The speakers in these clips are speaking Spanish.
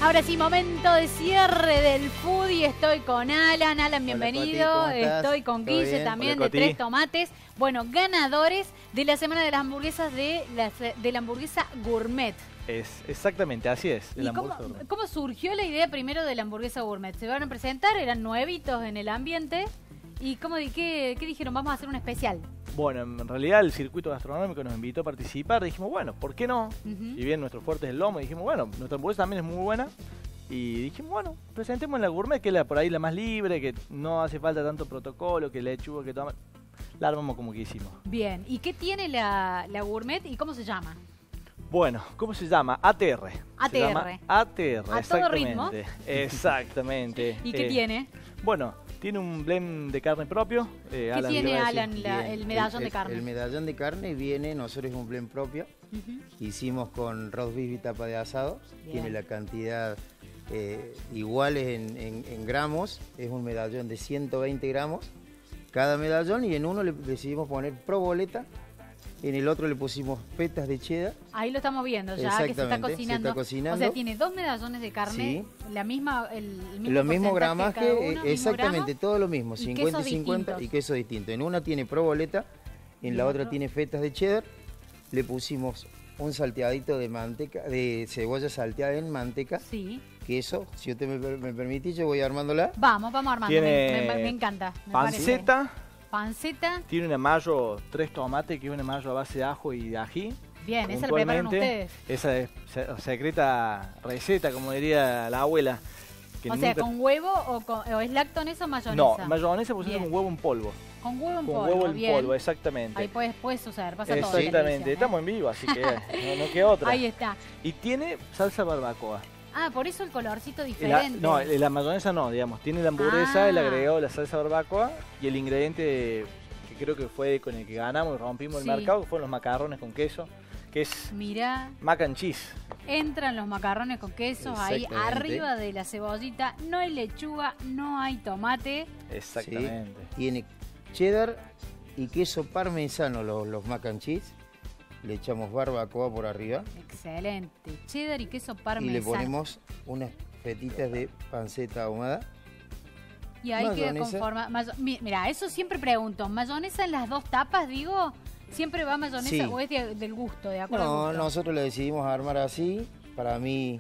Ahora sí, momento de cierre del foodie. Estoy con Alan. Alan, bienvenido. Hola, Coti, ¿cómo estás? Estoy con ¿Todo Guille bien? también, Hola, de Coti. Tres Tomates. Bueno, ganadores de la semana de las hamburguesas de la hamburguesa gourmet. Exactamente, así es. ¿Y cómo surgió la idea primero de la hamburguesa gourmet? Se van a presentar, eran nuevitos en el ambiente. ¿Y qué dijeron? Vamos a hacer un especial. Bueno, en realidad el circuito gastronómico nos invitó a participar. Dijimos, bueno, ¿por qué no? Si bien nuestro fuerte es el lomo, dijimos, bueno, nuestra hamburguesa también es muy buena. Y dijimos, bueno, presentemos la gourmet, que es por ahí la más libre, que no hace falta tanto protocolo, que lechuga, que toma. La armamos como quisimos. Bien, ¿y qué tiene la gourmet y cómo se llama? Bueno, ¿cómo se llama? ATR. ATR. Se llama ATR, ¿A todo ritmo? Exactamente. ¿Y qué tiene? Bueno, tiene un blend de carne propio. ¿Qué Alan, tiene, le va a decir. Alan, el medallón de carne? El medallón de carne viene, nosotros es un blend propio. Hicimos con roast beef y tapa de asado. Bien. Tiene la cantidad iguales en gramos. Es un medallón de 120 gramos cada medallón, y en uno le decidimos poner proboleta. En el otro le pusimos petas de cheddar. Ahí lo estamos viendo ya, que se está cocinando. O sea, tiene 2 medallones de carne, Sí. el mismo Lo mismo porcentaje gramaje, cada uno, exactamente, mismo todo lo mismo, y 50 y quesos 50 distintos. y queso distinto. En una tiene proboleta, en la ¿Y otra otro? tiene fetas de cheddar. Le pusimos un salteadito de manteca, de cebolla salteada en manteca. Sí. Queso, si usted me permitís, yo voy armándola. Vamos armando. Tiene Me encanta. Me panceta. parece. Panceta. Tiene una mayo Tres Tomates, que es una mayo a base de ajo y de ají. Bien, esa la preparan Puntualmente, ustedes. Esa es secreta receta, como diría la abuela. que O sea, nunca- ¿con huevo o es lactonesa o mayonesa? No, mayonesa pusiste Bien. con huevo en polvo. Con huevo en Con polvo, huevo en bien. polvo, exactamente. Ahí puedes usar, pasa todo. en la Exactamente, televisión, ¿eh? estamos en vivo, así que no queda otra. Ahí está. Y tiene salsa barbacoa. Ah, por eso el colorcito diferente. La mayonesa no, digamos. Tiene la hamburguesa, Ah. le agregó la salsa barbacoa y el ingrediente que creo que fue con el que ganamos y rompimos Sí. el mercado, que fueron los macarrones con queso, que es Mirá, mac and cheese. entran los macarrones con queso ahí Exactamente. arriba de la cebollita. No hay lechuga, no hay tomate. Exactamente. Sí. Tiene cheddar y queso parmesano los mac and cheese. Le echamos barbacoa por arriba Excelente. Cheddar y queso y parmesano. le ponemos unas fetitas de panceta ahumada. Y ahí queda mayonesa. conforma. Mira, eso siempre pregunto. ¿Mayonesa en las dos tapas, digo? ¿Siempre va mayonesa Sí. o es del gusto, de acuerdo No, al gusto? nosotros le decidimos armar así. Para mí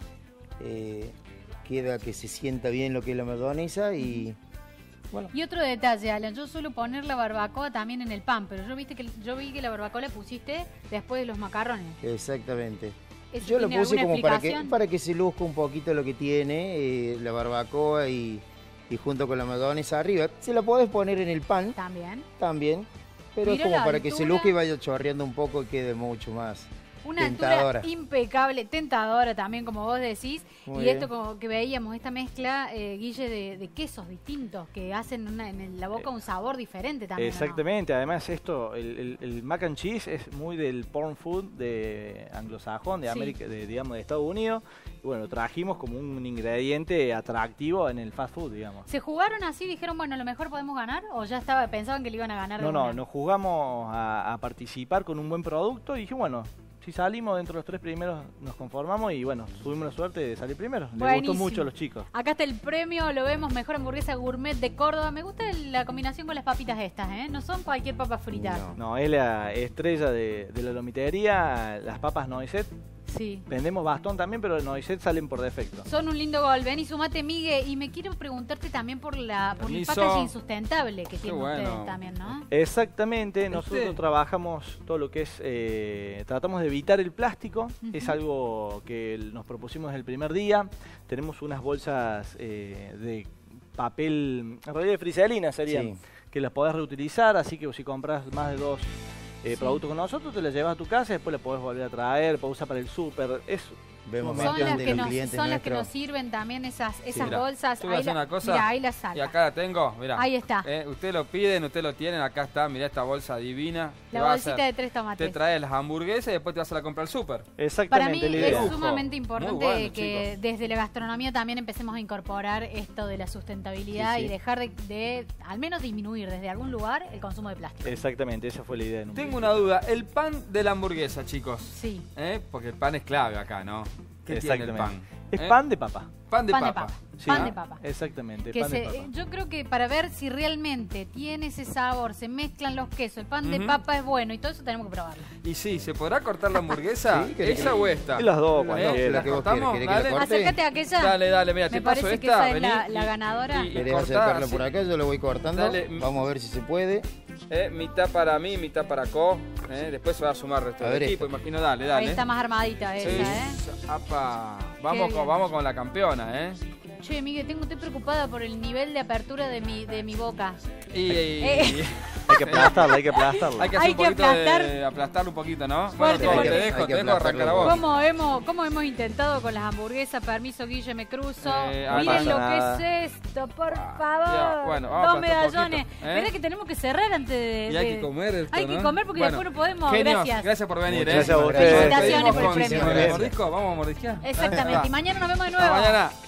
queda que se sienta bien lo que es la mayonesa y bueno. Y otro detalle, Alan, yo suelo poner la barbacoa también en el pan, pero yo vi que la barbacoa la pusiste después de los macarrones. Exactamente. ¿Eso Yo lo tiene puse alguna como para explicación? que se luzca un poquito lo que tiene la barbacoa y junto con la mayonesa arriba. Se la podés poner en el pan también, pero Mira es como la para que se altura. luzca y vaya chorreando un poco y quede mucho más Una tentadora. altura impecable, tentadora también, como vos decís. Muy y bien. esto como que veíamos, esta mezcla, Guille, de quesos distintos que hacen en la boca un sabor diferente también. ¿o no? Exactamente, además el mac and cheese es muy del porn food de anglosajón, de Sí. América, digamos, de Estados Unidos. Y bueno, lo trajimos como un ingrediente atractivo en el fast food, digamos. ¿Se jugaron así? ¿Dijeron, bueno, a lo mejor podemos ganar? ¿O ya pensaban que le iban a ganar de No, una? nos jugamos a participar con un buen producto y dije, bueno, si salimos dentro de los 3 primeros nos conformamos y bueno, tuvimos la suerte de salir primero. Les Buenísimo. gustó mucho a los chicos. Acá está el premio, lo vemos, mejor hamburguesa gourmet de Córdoba. Me gusta la combinación con las papitas estas, ¿eh? No son cualquier papa frita. No, es la estrella de la lomitería, las papas Noiset. Sí. Vendemos bastón también, pero Noiset salen por defecto. Son un lindo gol. Ven y sumate, Miguel. Y me quiero preguntarte también por el Permiso. packaging sustentable que tienen bueno. ustedes también, ¿no? Exactamente, nosotros trabajamos todo lo que es, tratamos de evitar el plástico, es algo que nos propusimos desde el primer día. Tenemos unas bolsas de papel, en realidad de friselina serían, Sí. que las podés reutilizar, así que si compras más de 2 Sí. productos con nosotros, te las llevas a tu casa y después las podés volver a traer, podés usar para el súper, es Vemos Son mención las de que los nos, clientes son las que nuestros. nos sirven también esas Mira, bolsas. te voy a hacer una cosa. Mira, ahí la saca. Y acá la tengo, mirá. Ahí está. Usted lo piden, usted lo tienen, acá está, mirá esta bolsa divina. La Te va a bolsita hacer- de 3 tomates. Te traes las hamburguesas y después te vas a la comprar al súper. Para mí exactamente la idea. es Lujo. sumamente importante Muy bueno, que chicos. desde la gastronomía también empecemos a incorporar esto de la sustentabilidad Sí, sí. y dejar de al menos disminuir desde algún lugar el consumo de plástico. Exactamente, esa fue la idea. en un Tengo principio. una duda, el pan de la hamburguesa, chicos. Sí. Porque el pan es clave acá, ¿no? ¿Qué tiene el pan? Es pan de papa. Pan de Pan de papa. papa. Sí, Pan de papa. Exactamente, Que pan de papa. yo creo que para ver si realmente tiene ese sabor, se mezclan los quesos, el pan de Ujú. papa es bueno y todo eso tenemos que probarlo. Y sí, ¿se podrá cortar la hamburguesa? Sí, ¿querés ¿Esa que- o esta? Y las dos, cuando ¿La quieras. que vos cortamos? quieras, ¿querés que la Dale. corte? Acércate a aquella. Dale, mira, Me te paso parece que esta. esa es vení la ganadora. y ¿Querés cortá acercarlo así. por acá? Yo lo voy cortando. Dale. Vamos a ver si se puede. Mitad para mí, mitad para Co. Después se va a sumar el resto A del ver equipo, imagino. Dale, dale. Ahí está más armadita Sí. esa, Apa. Qué Vamos bien. vamos con la campeona, Che, Miguel, estoy preocupada por el nivel de apertura de mi boca. Y Hay que aplastarla, hay que aplastarla. hay que hacer Hay un que poquito aplastar. de aplastarlo un poquito, ¿no? Fuerte, bueno, fuerte. te Hay dejo que arrancar a aplastarlo. vos. ¿Cómo hemos intentado con las hamburguesas? Permiso, Guille, me cruzo. No Miren pasa lo nada. que es esto, por Ya, favor. bueno, vamos a Dos aplastar un medallones. poquito, ¿eh? Mirá que tenemos que cerrar antes de... Y hay que comer esto, Hay que ¿no? comer porque Bueno, después no podemos. Genios, Gracias. por venir, Muchas Gracias a gracias. ustedes. Felicitaciones Seguimos por el con premio. Simón de Mordisco, vamos a mordisquear. Exactamente. Y mañana nos vemos de nuevo. Hasta mañana.